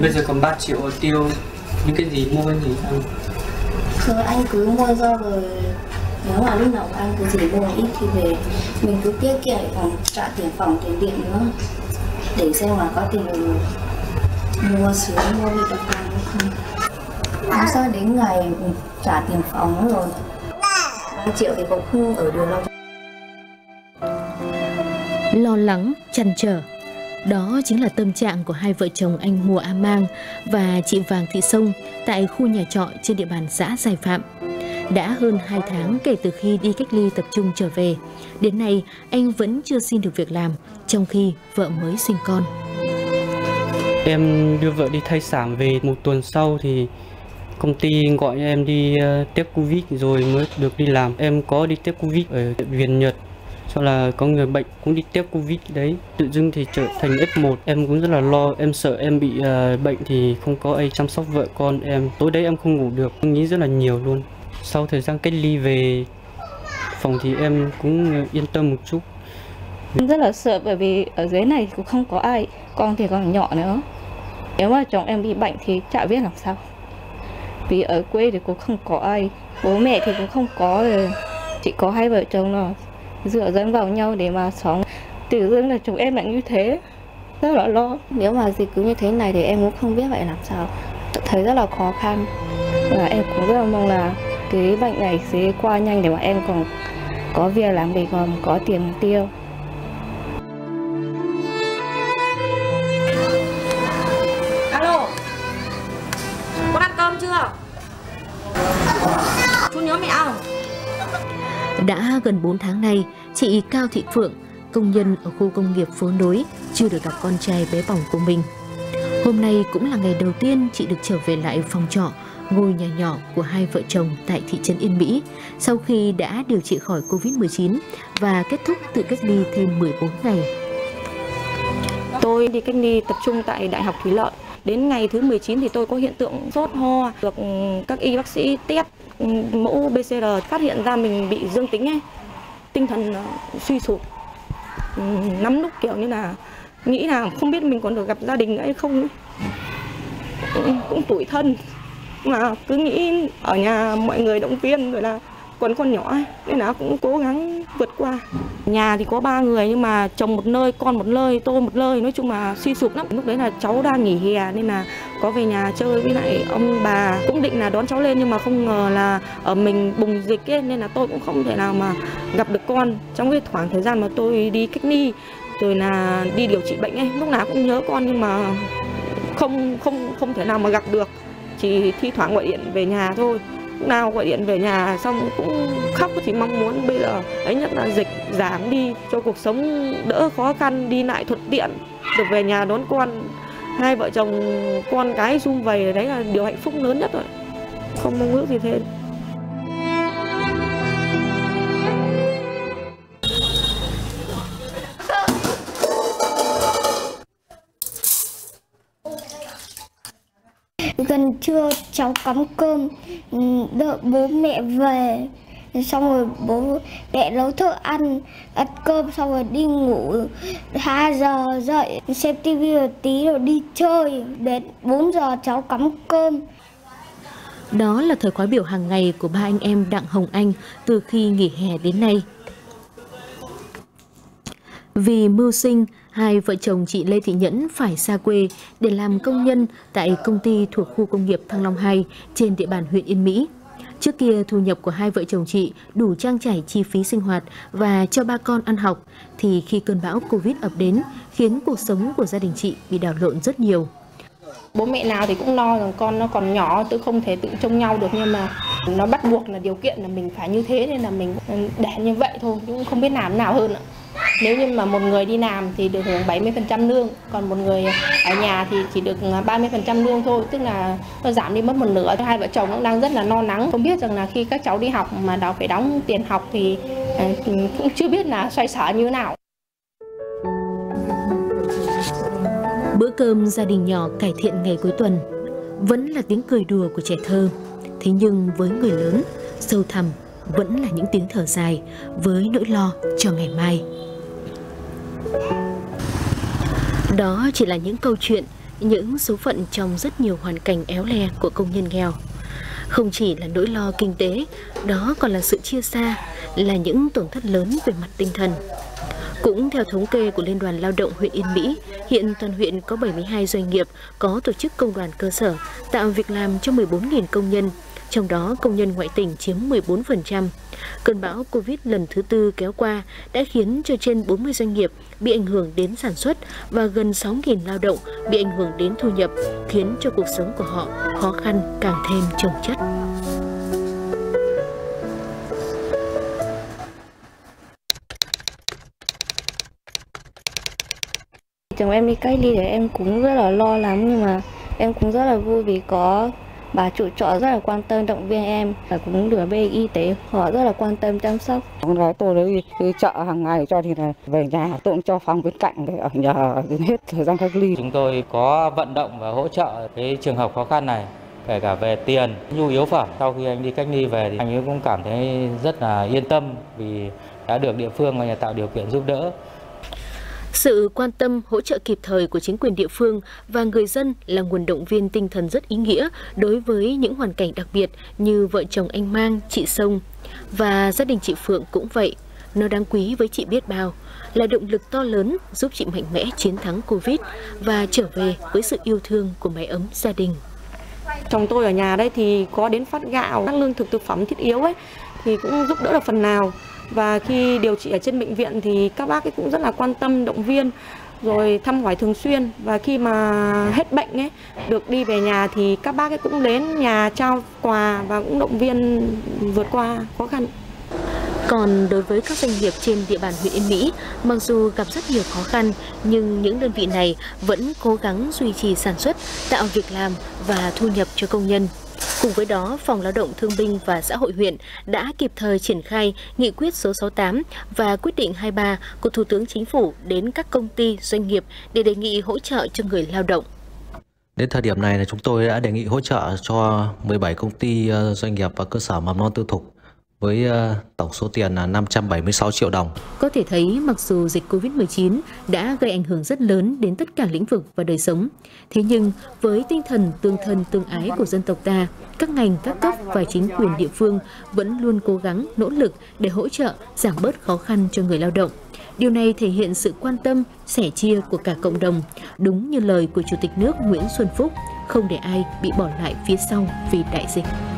Bây giờ còn 3 triệu tiêu những cái gì, mua cái gì ăn? Rồi anh cứ mua rau rồi, nếu mà lúc nào anh cứ chỉ mua ít thì về mình cứ tiết kiệm còn trả tiền phòng, tiền điện nữa, để xem mà có tiền mua sữa, mua vị thực phẩm không. Làm sao đến ngày trả tiền phòng rồi 3 triệu thì cũng không ở được đâu. Lo lắng, trăn trở, đó chính là tâm trạng của hai vợ chồng anh Mùa A Mang và chị Vàng Thị Sông tại khu nhà trọ trên địa bàn xã Giải Phạm. Đã hơn 2 tháng kể từ khi đi cách ly tập trung trở về, đến nay anh vẫn chưa xin được việc làm, trong khi vợ mới sinh con. Em đưa vợ đi thai sản về 1 tuần sau thì công ty gọi em đi test Covid rồi mới được đi làm. Em có đi test Covid ở viện Nhật, sau là có người bệnh cũng đi test Covid đấy. Tự dưng thì trở thành F1, em cũng rất là lo, em sợ em bị bệnh thì không có ai chăm sóc vợ con em. Tối đấy em không ngủ được, em nghĩ rất là nhiều luôn. Sau thời gian cách ly về phòng thì em cũng yên tâm một chút. Rất là sợ bởi vì ở dưới này cũng không có ai, con thì còn nhỏ nữa. Nếu mà chồng em bị bệnh thì chả biết làm sao. Vì ở quê thì cũng không có ai, bố mẹ thì cũng không có, chỉ có hai vợ chồng là dựa dẫm vào nhau để mà sống. Tự dưng là chồng em lại như thế, rất là lo. Nếu mà dịch cứ như thế này thì em cũng không biết phải làm sao, thấy rất là khó khăn. Và em cũng rất là mong là cái bệnh này sẽ qua nhanh để mà em còn có việc làm, để còn có tiền tiêu. Alo, con ăn cơm chưa? Chú nhớ mẹ không? Đã gần 4 tháng nay, chị Cao Thị Phượng, công nhân ở khu công nghiệp Phố Nối, chưa được gặp con trai bé bỏng của mình. Hôm nay cũng là ngày đầu tiên chị được trở về lại phòng trọ, ngôi nhà nhỏ của hai vợ chồng tại thị trấn Yên Mỹ, sau khi đã điều trị khỏi Covid-19 và kết thúc tự cách ly thêm 14 ngày. Tôi đi cách ly tập trung tại Đại học Thủy Lợi. Đến ngày thứ 19 thì tôi có hiện tượng sốt ho, được các y bác sĩ test mẫu PCR phát hiện ra mình bị dương tính ấy. Tinh thần suy sụp. Lắm lúc kiểu như là nghĩ là không biết mình còn được gặp gia đình nữa hay không ấy. Cũng tủi thân, mà cứ nghĩ ở nhà mọi người động viên rồi là còn con nhỏ ấy, nên là cũng cố gắng vượt qua. Nhà thì có 3 người nhưng mà chồng một nơi, con một nơi, tôi một nơi, nói chung là suy sụp lắm. Lúc đấy là cháu đang nghỉ hè nên là có về nhà chơi với lại ông bà, cũng định là đón cháu lên nhưng mà không ngờ là ở mình bùng dịch ấy, nên là tôi cũng không thể nào mà gặp được con. Trong cái khoảng thời gian mà tôi đi cách ly rồi là đi điều trị bệnh ấy, lúc nào cũng nhớ con nhưng mà không thể nào mà gặp được, chỉ thi thoảng gọi điện về nhà thôi. Lúc nào gọi điện về nhà xong cũng khóc, chỉ mong muốn bây giờ ấy nhất là dịch giảm đi cho cuộc sống đỡ khó khăn, đi lại thuận tiện, được về nhà đón con, hai vợ chồng con cái sum vầy, đấy là điều hạnh phúc lớn nhất rồi, không mong ước gì thêm. Gần trưa cháu cắm cơm, đợi bố mẹ về, xong rồi bố mẹ nấu thức ăn cơm xong rồi đi ngủ. 2 giờ dậy xem tivi một tí rồi đi chơi, đến 4 giờ cháu cắm cơm. Đó là thời khóa biểu hàng ngày của ba anh em Đặng Hồng Anh từ khi nghỉ hè đến nay. Vì mưu sinh, hai vợ chồng chị Lê Thị Nhẫn phải xa quê để làm công nhân tại công ty thuộc khu công nghiệp Thăng Long 2 trên địa bàn huyện Yên Mỹ. Trước kia thu nhập của hai vợ chồng chị đủ trang trải chi phí sinh hoạt và cho 3 con ăn học, thì khi cơn bão Covid ập đến khiến cuộc sống của gia đình chị bị đảo lộn rất nhiều. Bố mẹ nào thì cũng lo rằng con nó còn nhỏ, tôi không thể tự trông nhau được, nhưng mà nó bắt buộc là điều kiện là mình phải như thế nên là mình để như vậy thôi, cũng không biết làm nào hơn ạ. Nếu như mà một người đi làm thì được hưởng 70% lương, còn một người ở nhà thì chỉ được 30% lương thôi, tức là nó giảm đi mất một nửa. Hai vợ chồng cũng đang rất là lo lắng, không biết rằng là khi các cháu đi học mà phải đóng tiền học thì cũng chưa biết là xoay sở như thế nào. Bữa cơm gia đình nhỏ cải thiện ngày cuối tuần vẫn là tiếng cười đùa của trẻ thơ, thế nhưng với người lớn, sâu thẳm vẫn là những tiếng thở dài với nỗi lo cho ngày mai. Đó chỉ là những câu chuyện, những số phận trong rất nhiều hoàn cảnh éo le của công nhân nghèo. Không chỉ là nỗi lo kinh tế, đó còn là sự chia xa, là những tổn thất lớn về mặt tinh thần. Cũng theo thống kê của Liên đoàn Lao động huyện Yên Mỹ, hiện toàn huyện có 72 doanh nghiệp có tổ chức công đoàn cơ sở, tạo việc làm cho 14.000 công nhân, trong đó công nhân ngoại tỉnh chiếm 14%. Cơn bão Covid lần thứ tư kéo qua đã khiến cho trên 40 doanh nghiệp bị ảnh hưởng đến sản xuất và gần 6.000 lao động bị ảnh hưởng đến thu nhập, khiến cho cuộc sống của họ khó khăn càng thêm chồng chất. Chồng em đi cách ly thì em cũng rất là lo lắng, nhưng mà em cũng rất là vui vì có bà chủ trọ rất là quan tâm động viên em, và cũng được bên y tế họ rất là quan tâm chăm sóc. Con gái tôi đấy đi chợ hàng ngày cho thì là về nhà tôi cũng cho phòng bên cạnh để ở nhà đến hết thời gian cách ly. Chúng tôi có vận động và hỗ trợ cái trường hợp khó khăn này, kể cả về tiền, nhu yếu phẩm. Sau khi anh đi cách ly về thì anh ấy cũng cảm thấy rất là yên tâm vì đã được địa phương tạo điều kiện giúp đỡ. Sự quan tâm, hỗ trợ kịp thời của chính quyền địa phương và người dân là nguồn động viên tinh thần rất ý nghĩa đối với những hoàn cảnh đặc biệt như vợ chồng anh Mang, chị Sông. Và gia đình chị Phượng cũng vậy. Nó đáng quý với chị biết bao, là động lực to lớn giúp chị mạnh mẽ chiến thắng Covid và trở về với sự yêu thương của mái ấm gia đình. Chồng tôi ở nhà đây thì có đến phát gạo, các lương thực thực phẩm thiết yếu ấy thì cũng giúp đỡ được phần nào. Và khi điều trị ở trên bệnh viện thì các bác ấy cũng rất là quan tâm, động viên, rồi thăm hỏi thường xuyên. Và khi mà hết bệnh ấy, được đi về nhà thì các bác ấy cũng đến nhà trao quà và cũng động viên vượt qua khó khăn. Còn đối với các doanh nghiệp trên địa bàn huyện Yên Mỹ, mặc dù gặp rất nhiều khó khăn, nhưng những đơn vị này vẫn cố gắng duy trì sản xuất, tạo việc làm và thu nhập cho công nhân. Cùng với đó, Phòng Lao động Thương binh và Xã hội huyện đã kịp thời triển khai nghị quyết số 68 và quyết định 23 của Thủ tướng Chính phủ đến các công ty, doanh nghiệp để đề nghị hỗ trợ cho người lao động. Đến thời điểm này là chúng tôi đã đề nghị hỗ trợ cho 17 công ty, doanh nghiệp và cơ sở mầm non tư thục với tổng số tiền là 576 triệu đồng. Có thể thấy mặc dù dịch Covid-19 đã gây ảnh hưởng rất lớn đến tất cả lĩnh vực và đời sống, thế nhưng với tinh thần tương thân tương ái của dân tộc ta, các ngành, các cấp và chính quyền địa phương vẫn luôn cố gắng, nỗ lực để hỗ trợ, giảm bớt khó khăn cho người lao động. Điều này thể hiện sự quan tâm, sẻ chia của cả cộng đồng, đúng như lời của Chủ tịch nước Nguyễn Xuân Phúc, không để ai bị bỏ lại phía sau vì đại dịch.